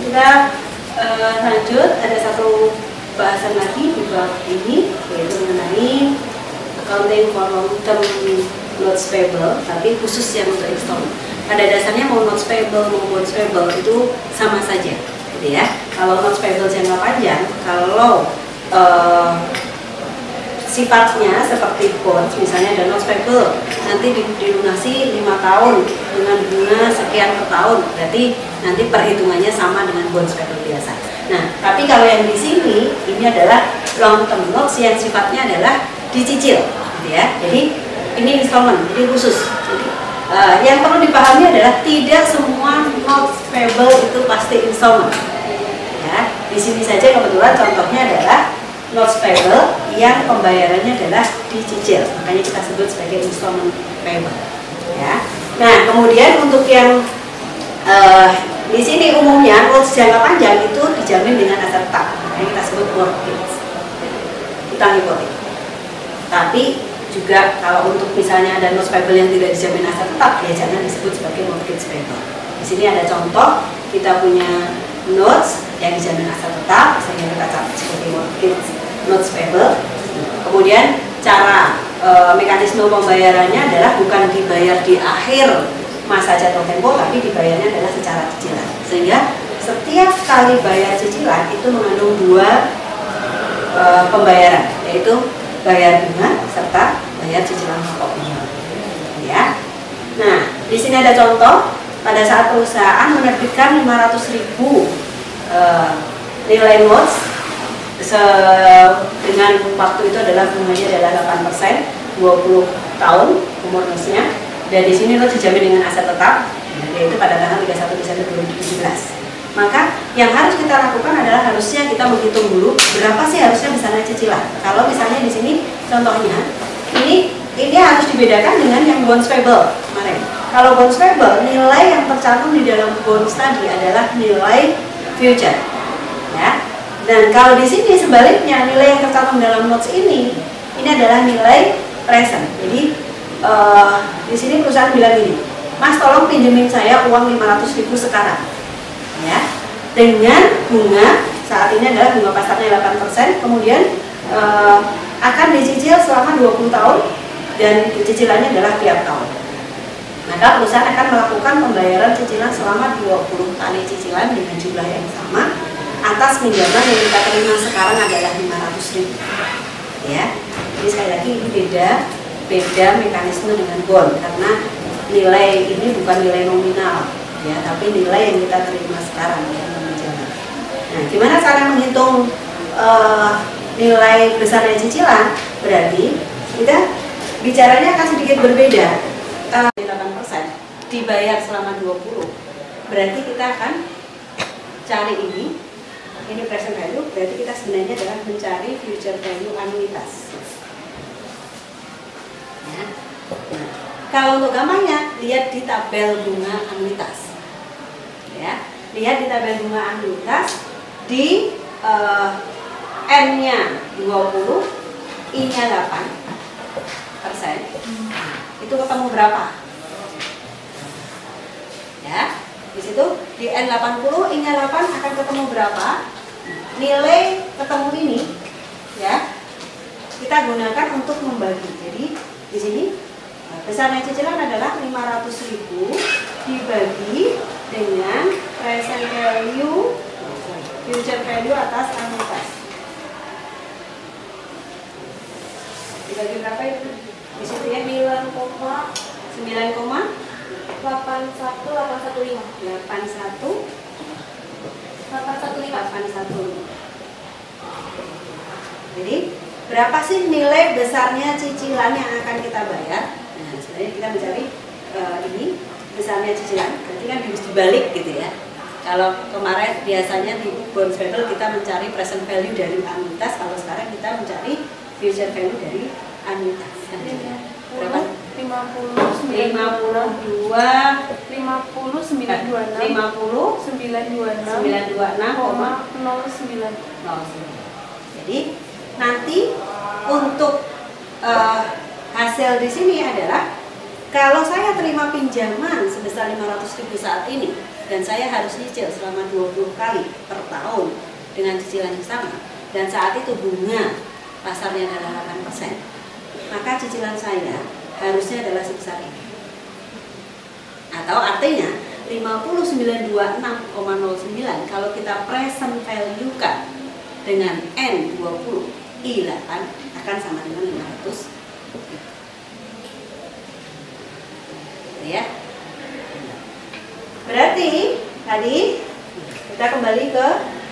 kita lanjut, ada satu bahasan lagi di bab ini, yaitu mengenai accounting for long-term notes payable, tapi khusus yang untuk installment. Pada dasarnya mau notes payable mau bonds payable itu sama saja, gitu ya. Kalau notes payable jangka panjang, kalau sifatnya seperti bonds, misalnya ada notes payable nanti dilunasi 5 tahun dengan bunga sekian per tahun, berarti nanti perhitungannya sama dengan bonds payable biasa. Nah, tapi kalau yang di sini ini adalah long term notes yang sifatnya adalah dicicil, gitu ya. Jadi ini installment, jadi khusus. Jadi yang perlu dipahami adalah tidak semua notes payable itu pasti installment. Ya, di sini saja kebetulan contohnya adalah notes payable yang pembayarannya adalah dicicil, makanya kita sebut sebagai installment payable. Ya. Nah, kemudian untuk yang di sini umumnya notes jangka panjang itu dijamin dengan aset tetap, makanya kita sebut mortgage, utang hipotek. Tapi juga kalau untuk misalnya ada notes payable yang tidak dijamin aset tetap, ya jangan disebut sebagai mortgage payable. Di sini ada contoh, kita punya notes yang dijamin aset tetap, sehingga kita catat sebagai mortgage notes payable. Kemudian cara mekanisme pembayarannya adalah bukan dibayar di akhir masa jatuh tempo, tapi dibayarnya adalah secara cicilan. Sehingga setiap kali bayar cicilan itu mengandung 2 pembayaran, yaitu bayar bunga serta bayar cicilan pokoknya. Ya. Nah, di sini ada contoh pada saat perusahaan menerbitkan 500.000 nilai notes dengan waktu itu adalah bunganya adalah 8%, 20 tahun umur notesnya. Dan di sini notes dijamin dengan aset tetap, yaitu pada tanggal 31 Desember 2017. Maka yang harus kita lakukan adalah harusnya kita menghitung dulu berapa sih harusnya misalnya cicilan. Kalau misalnya di sini contohnya ini harus dibedakan dengan yang bonds payable kemarin. Kalau bonds payable, nilai yang tercantum di dalam bonds tadi adalah nilai future, ya. Dan kalau di sini sebaliknya, nilai yang tercantum dalam notes ini adalah nilai present. Jadi di sini perusahaan bilang gini, Mas tolong pinjemin saya uang 500.000 sekarang, ya, dengan bunga saat ini adalah bunga pasarnya 8%, kemudian akan dicicil selama 20 tahun dan cicilannya adalah tiap tahun. Maka perusahaan akan melakukan pembayaran cicilan selama 20 kali cicilan dengan jumlah yang sama atas pinjaman yang kita terima sekarang adalah 500.000, ya. Jadi sekali lagi ini beda mekanisme dengan bond, karena nilai ini bukan nilai nominal, ya, tapi nilai yang kita terima sekarang, ya, pinjaman. Nah, gimana cara menghitung nilai besarnya cicilan? Berarti kita bicaranya akan sedikit berbeda. 8% dibayar selama 20, berarti kita akan cari ini present value, berarti kita sebenarnya adalah mencari future value anuitas. Ya. Nah, kalau untuk gampangnya lihat di tabel bunga anuitas, ya, lihat di tabel bunga anuitas di N-nya 20, I-nya 8%, itu ketemu berapa? Ya, di situ di N80, I-nya 8 akan ketemu berapa? Nilai ketemu ini, ya, kita gunakan untuk membagi. Jadi di sini besarnya cicilan adalah 500.000 dibagi dengan present value, future value atas anuitas. Dibagi berapa itu? Di situ ya 9,815. Jadi berapa sih nilai besarnya cicilan yang akan kita bayar? Nah, sebenarnya kita mencari ini besarnya cicilan, berarti kan harus dibalik gitu ya. Kalau kemarin biasanya di bonds payable kita mencari present value dari anuitas, kalau sekarang kita mencari future value dari anuitas. Berapa? 926 Jadi nanti untuk hasil di sini adalah kalau saya terima pinjaman sebesar 500.000 saat ini, dan saya harus nyicil selama 20 kali per tahun dengan cicilan yang sama, dan saat itu bunga pasarnya adalah 8%, maka cicilan saya harusnya adalah sebesar ini. Atau artinya 5926,09 kalau kita present value kan dengan N20 I8 akan sama dengan 500. Ya. Berarti tadi kita kembali ke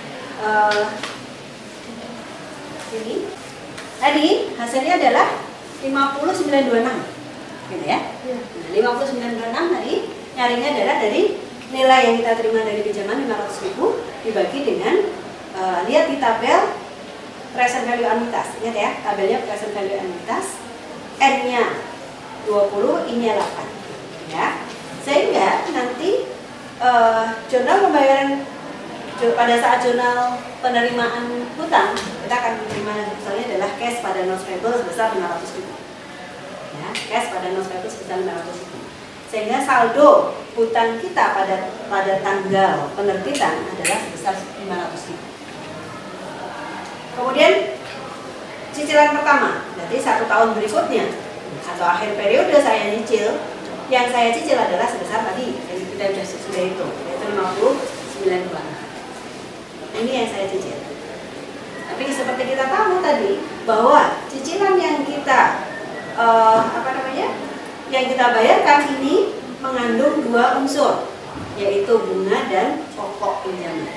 sini. Tadi hasilnya adalah 5926. Gitu ya. Nah, 5926 tadi nyarinya adalah dari nilai yang kita terima dari pinjaman 500.000 dibagi dengan lihat di tabel present value anuitas. Ingat ya, tabelnya present value anuitas. N-nya 20, I-nya 8. Ya. Sehingga nanti jurnal pembayaran pada saat jurnal penerimaan hutang kita akan menerima misalnya adalah cash pada notes payable sebesar 500.000. Ya, cash pada notes payable sebesar 500.000. Sehingga saldo hutang kita pada tanggal penerbitan adalah sebesar 500.000. Kemudian cicilan pertama, berarti 1 tahun berikutnya atau akhir periode saya nyicil, yang saya cicil adalah sebesar tadi yang kita sudah hitung, yaitu 5926. Ini yang saya cicil. Tapi seperti kita tahu tadi bahwa cicilan yang kita yang kita bayarkan ini mengandung 2 unsur, yaitu bunga dan pokok pinjaman.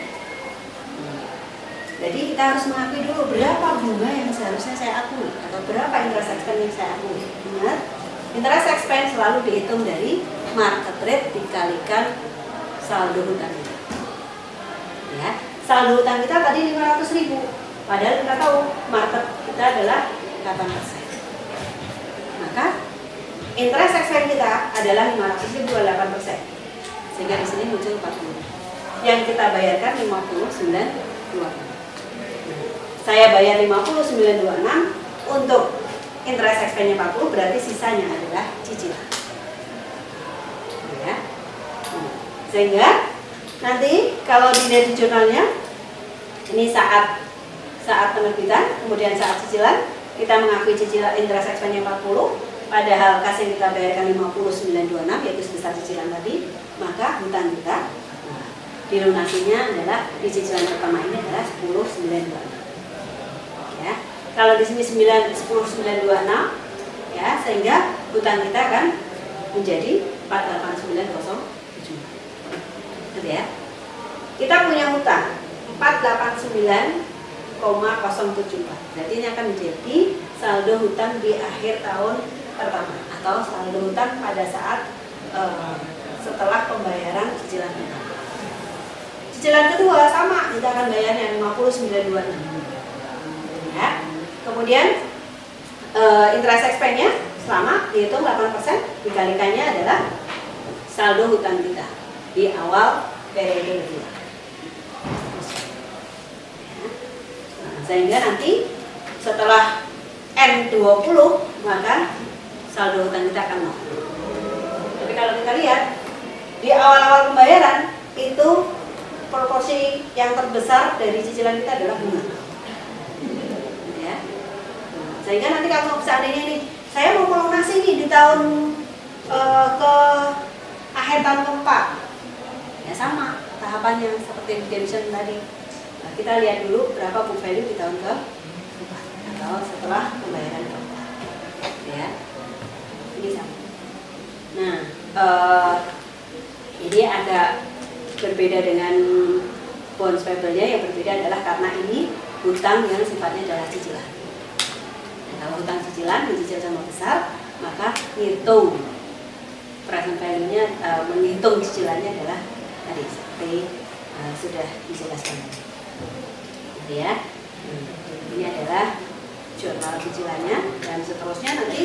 Jadi kita harus mengakui dulu berapa bunga yang seharusnya saya akui atau berapa interest expense yang saya akui. Ingat, interest expense selalu dihitung dari market rate dikalikan saldo hutang kita. Ya, saldo hutang kita tadi 500.000, padahal kita tahu market kita adalah 8%. Maka interest expense kita adalah 500.000 8%. Sehingga di sini muncul 40. Yang kita bayarkan 5926. Saya bayar 5926 untuk interest expense-nya 40, berarti sisanya adalah cicilan. Ya. Sehingga nanti kalau dilihat di jurnalnya, ini saat penerbitan, kemudian saat cicilan, kita mengakui cicilan interest expense-nya 40, padahal kas yang kita bayarkan 5926 yaitu sebesar cicilan tadi, maka hutang kita dilunasinya adalah di cicilan pertama ini adalah 10.926. Ya. Kalau di sini 10.926 ya, sehingga hutang kita akan menjadi 489.07. Gitu ya. Kita punya hutang 489,074. Berarti ini akan menjadi saldo hutang di akhir tahun pertama atau saldo hutang pada saat setelah pembayaran cicilan hutang. Cicilan kedua sama, kita akan bayarnya 5926. Ya. Kemudian interest expense-nya selama dihitung 8%, dikalikannya adalah saldo hutang kita di awal periode kedua. Sehingga nanti setelah N20 maka saldo hutang kita akan 0. Tapi kalau kita lihat di awal-awal pembayaran itu proporsi yang terbesar dari cicilan kita adalah bunga. Ya. Sehingga nanti kalau seandainya ini saya mau melunasi nih di tahun ke akhir tahun keempat, ya sama tahapannya seperti redemption tadi. Nah, kita lihat dulu berapa book value di tahun keempat atau setelah pembayaran keempat. Ya, ini sama. Nah, ini agak berbeda dengan bonds payable-nya. Yang berbeda adalah karena ini hutang yang sifatnya adalah cicilan. Nah, kalau hutang cicilan, mencicil sama besar, maka hitung present value-nya, menghitung cicilannya adalah tadi seperti sudah dijelaskan. Jadi ya, ini adalah jurnal cicilannya dan seterusnya nanti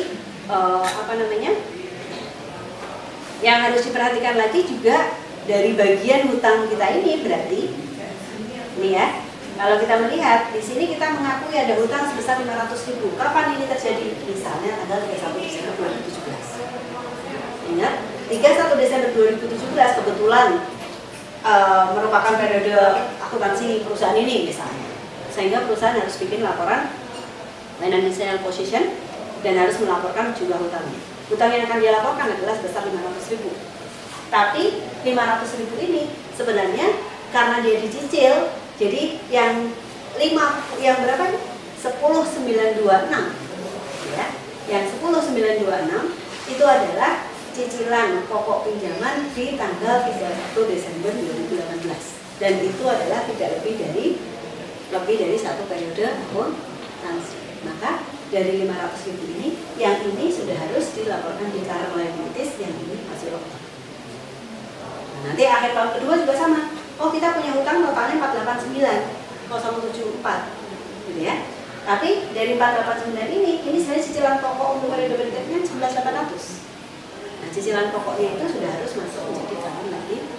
yang harus diperhatikan lagi juga dari bagian hutang kita ini. Berarti ini ya, kalau kita melihat di sini kita mengakui ada hutang sebesar 500.000. Kapan ini terjadi? Misalnya tanggal 31 Desember 2017. Ingat, 31 Desember 2017 kebetulan merupakan periode akuntansi perusahaan ini misalnya, sehingga perusahaan harus bikin laporan financial position dan harus melaporkan jumlah hutangnya. Hutang yang akan dia laporkan adalah sebesar 500.000. Tapi 500.000 ini sebenarnya karena dia dicicil, jadi yang berapa nih? 10.926 ya. Yang 10.926 itu adalah cicilan pokok pinjaman di tanggal 31 Desember 2018 dan itu adalah tidak lebih dari satu periode akuntansi. Maka dari 500.000 ini, yang ini sudah harus dilaporkan di current liabilities, yang ini masih long term. Nah, nanti akhir tahun kedua juga sama. Oh, kita punya hutang totalnya 489,074 gitu ya. Tapi dari 489 ini sebenarnya cicilan pokok untuk periode berikutnya 11.800. Nah, cicilan pokoknya itu sudah harus masuk menjadi current liabilities.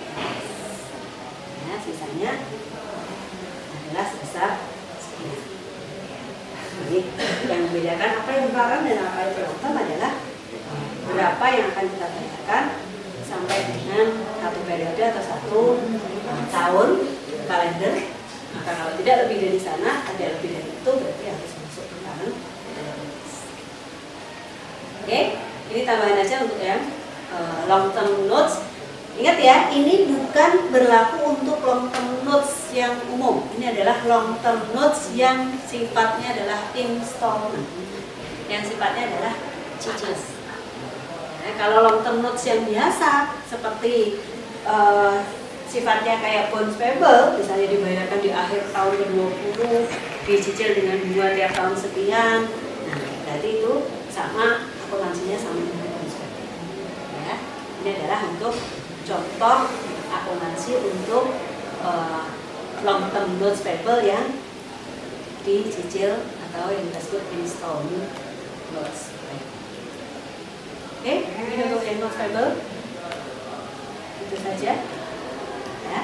Nah, sisanya adalah sebesar sekian. Jadi yang membedakan apa yang current dan apa yang long term adalah berapa yang akan kita bayarkan sampai dengan satu periode atau satu tahun kalender. Maka kalau tidak lebih dari sana, ada lebih dari itu, berarti harus masuk ke current liabilities. Oke, ini tambahan aja untuk yang long term notes. Ingat ya, ini bukan berlaku untuk long term notes yang umum. Ini adalah long term notes yang sifatnya adalah installment, yang sifatnya adalah cicilan. Nah, kalau long term notes yang biasa seperti sifatnya kayak bonds payable, misalnya dibayarkan di akhir tahun ke-20, dicicil dengan bunga tiap tahun sekian, nah berarti itu sama akuntansinya sama dengan bonds payable. Ya, ini adalah untuk contoh akuntansi untuk long term notes payable yang dicicil atau yang disebut installment notes payable. Oke, ini untuk yang notes payable itu saja ya.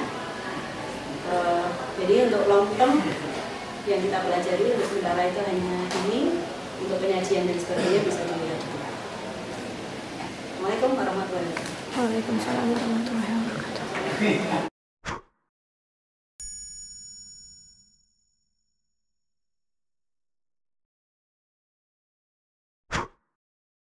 Jadi untuk long term yang kita pelajari untuk sementara itu hanya ini. Untuk penyajian dan sebagainya bisa dilihat. Assalamualaikum warahmatullahi wabarakatuh. Waalaikumsalam warahmatullahi wabarakatuh.